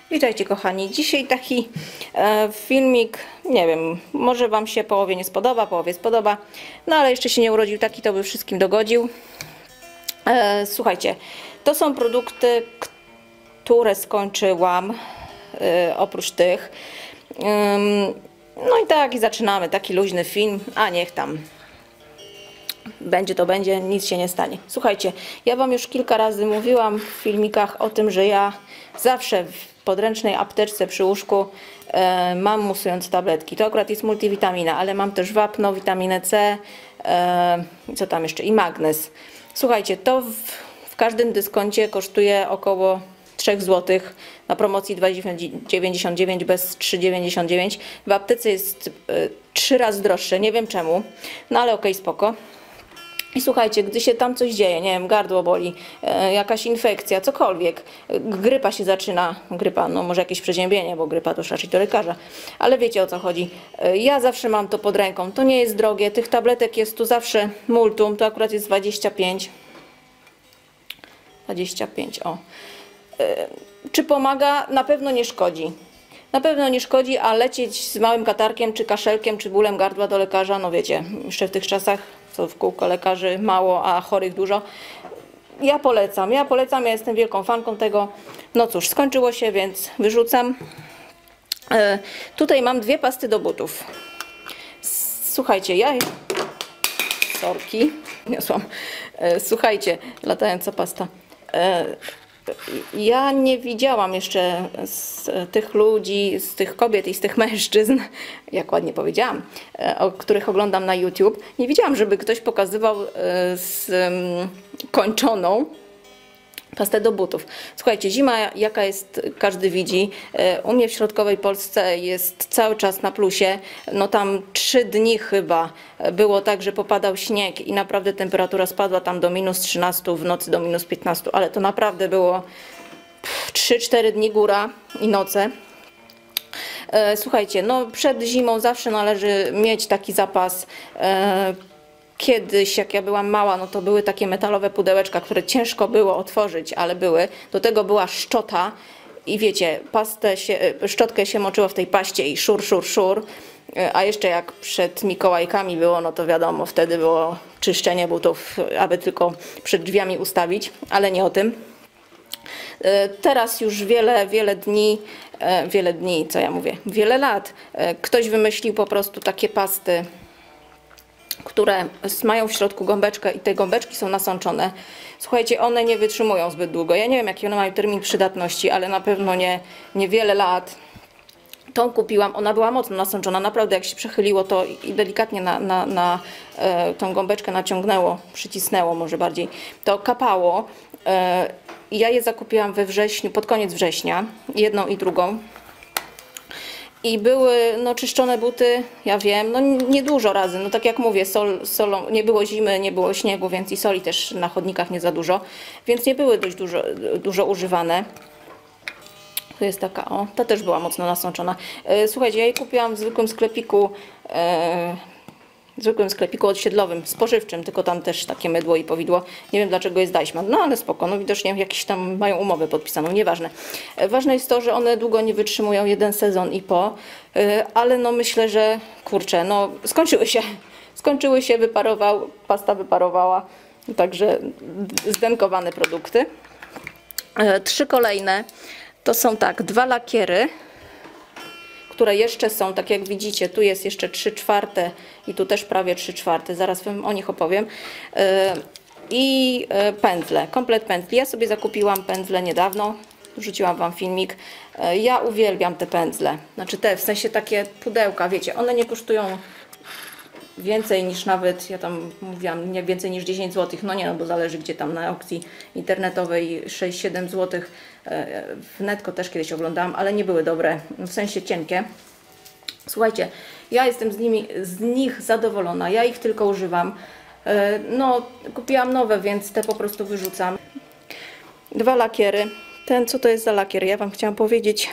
Witajcie kochani, dzisiaj taki filmik, nie wiem, może Wam się połowie nie spodoba, połowie spodoba, no ale jeszcze się nie urodził taki, to by wszystkim dogodził. Słuchajcie, to są produkty, które skończyłam, oprócz tych. No i tak, i zaczynamy, taki luźny film, a niech tam. Będzie to będzie, nic się nie stanie. Słuchajcie, ja Wam już kilka razy mówiłam w filmikach o tym, że ja zawsze w podręcznej apteczce przy łóżku mam musujące tabletki. To akurat jest multivitamina, ale mam też wapno, witaminę C, co tam jeszcze, i magnez. Słuchajcie, to w każdym dyskoncie kosztuje około 3 zł, na promocji 2,99 bez 3,99. W aptece jest 3 razy droższe, nie wiem czemu, no ale okej, spoko. I słuchajcie, gdy się tam coś dzieje, nie wiem, gardło boli, jakaś infekcja, cokolwiek, grypa się zaczyna, grypa, no może jakieś przeziębienie, bo grypa to raczej do lekarza, ale wiecie o co chodzi. Ja zawsze mam to pod ręką, to nie jest drogie, tych tabletek jest tu zawsze multum, to akurat jest 25, o. Czy pomaga? Na pewno nie szkodzi. Na pewno nie szkodzi, a lecieć z małym katarkiem, czy kaszelkiem, czy bólem gardła do lekarza, no wiecie, jeszcze w tych czasach, co w kółko lekarzy mało, a chorych dużo. Ja polecam, ja jestem wielką fanką tego. No cóż, skończyło się, więc wyrzucam. Tutaj mam 2 pasty do butów. Słuchajcie, sorki, niosłam. Słuchajcie, latająca pasta. Ja nie widziałam jeszcze z tych ludzi, z tych kobiet i z tych mężczyzn, jak ładnie powiedziałam, o których oglądam na YouTube, nie widziałam, żeby ktoś pokazywał kończoną pastę do butów. Słuchajcie, zima jaka jest, każdy widzi. U mnie w środkowej Polsce jest cały czas na plusie. No tam 3 dni chyba było tak, że popadał śnieg i naprawdę temperatura spadła tam do -13, w nocy do -15, ale to naprawdę było 3-4 dni góra i noce. Słuchajcie, no przed zimą zawsze należy mieć taki zapas. Kiedyś, jak ja byłam mała, no to były takie metalowe pudełeczka, które ciężko było otworzyć, ale były. Do tego była szczota i wiecie, szczotkę się moczyło w tej paście i szur, szur, szur. A jeszcze jak przed Mikołajkami było, no to wiadomo, wtedy było czyszczenie butów, aby tylko przed drzwiami ustawić, ale nie o tym. Teraz już wiele dni, co ja mówię, wiele lat, ktoś wymyślił po prostu takie pasty, które mają w środku gąbeczkę i te gąbeczki są nasączone. Słuchajcie, one nie wytrzymują zbyt długo. Ja nie wiem, jaki one mają termin przydatności, ale na pewno nie wiele lat. Tą kupiłam, ona była mocno nasączona. Naprawdę jak się przechyliło to i delikatnie na tą gąbeczkę naciągnęło, przycisnęło może bardziej, to kapało. Ja je zakupiłam we wrześniu, pod koniec września, jedną i drugą. I były no, czyszczone buty, ja wiem, no niedużo razy, no tak jak mówię, solą, nie było zimy, nie było śniegu, więc i soli też na chodnikach nie za dużo, więc nie były dość dużo używane. Tu jest taka, o, ta też była mocno nasączona. Słuchajcie, ja je kupiłam w zwykłym sklepiku osiedlowym, spożywczym, tylko tam też takie mydło i powidło. Nie wiem dlaczego jest Deichmann, no ale spoko, no widocznie jakieś tam mają umowę podpisaną, nieważne. Ważne jest to, że one długo nie wytrzymują, 1 sezon i po, ale no myślę, że kurczę, no skończyły się, pasta wyparowała, także zdenkowane produkty. 3 kolejne to są tak, 2 lakiery, które jeszcze są, tak jak widzicie, tu jest jeszcze 3/4 i tu też prawie 3/4, zaraz Wam o nich opowiem. I pędzle, komplet pędzli. Ja sobie zakupiłam pędzle niedawno, wrzuciłam Wam filmik. Ja uwielbiam te pędzle, znaczy te, w sensie takie pudełka, wiecie, one nie kosztują więcej niż nawet, ja tam mówiłam, nie więcej niż 10 zł, no nie, no bo zależy gdzie tam na aukcji internetowej 6-7 zł, w Netco też kiedyś oglądałam, ale nie były dobre, w sensie cienkie. Słuchajcie, ja jestem z nich zadowolona, ja ich tylko używam, no kupiłam nowe, więc te po prostu wyrzucam. 2 lakiery, co to jest za lakier, ja Wam chciałam powiedzieć,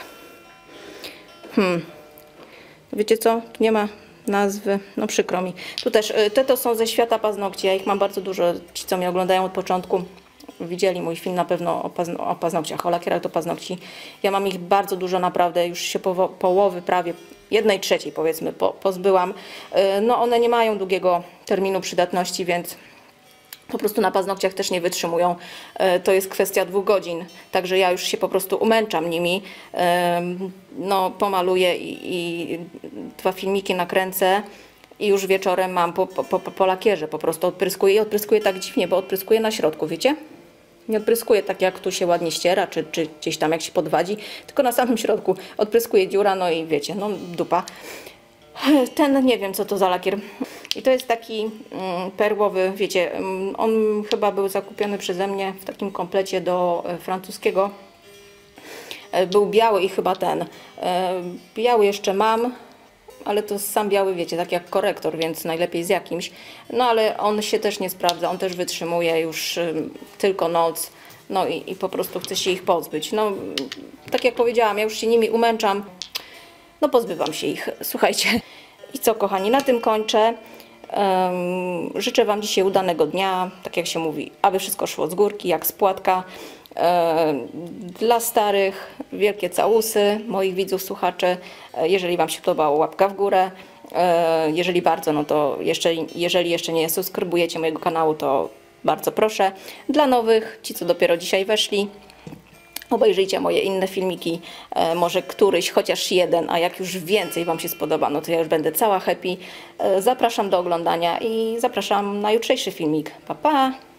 wiecie co, tu nie ma nazwy, no przykro mi. Tu też, te to są ze świata paznokci, ja ich mam bardzo dużo, ci co mnie oglądają od początku widzieli mój film na pewno o paznokciach, o lakierach do paznokci. Ja mam ich bardzo dużo, naprawdę, już się połowy prawie, 1/3 powiedzmy pozbyłam. No one nie mają długiego terminu przydatności, więc po prostu na paznokciach też nie wytrzymują. To jest kwestia 2 godzin, także ja już się po prostu umęczam nimi. No, pomaluję i 2 filmiki nakręcę i już wieczorem mam po lakierze, po prostu odpryskuję i odpryskuję tak dziwnie, bo odpryskuję na środku, wiecie? Nie odpryskuję tak, jak tu się ładnie ściera, czy gdzieś tam jak się podwadzi, tylko na samym środku odpryskuję dziura, no i wiecie, no dupa. Ten, nie wiem co to za lakier. I to jest taki perłowy, wiecie, on chyba był zakupiony przeze mnie w takim komplecie do francuskiego. Był biały i chyba ten. Biały jeszcze mam, ale to sam biały, wiecie, tak jak korektor, więc najlepiej z jakimś. No ale on się też nie sprawdza, on też wytrzymuje już tylko noc. No i po prostu chcę się ich pozbyć. No, tak jak powiedziałam, ja już się nimi umęczam. No pozbywam się ich, słuchajcie. I co, kochani, na tym kończę. Życzę Wam dzisiaj udanego dnia, tak jak się mówi, aby wszystko szło z górki, jak z płatka. Dla starych wielkie całusy, moich widzów, słuchaczy. Jeżeli Wam się podobało, łapka w górę. Jeżeli bardzo, no to jeżeli jeszcze nie subskrybujecie mojego kanału, to bardzo proszę. Dla nowych, ci co dopiero dzisiaj weszli, obejrzyjcie moje inne filmiki, może któryś, chociaż jeden, a jak już więcej Wam się spodoba, no to ja już będę cała happy. Zapraszam do oglądania i zapraszam na jutrzejszy filmik. Pa, pa!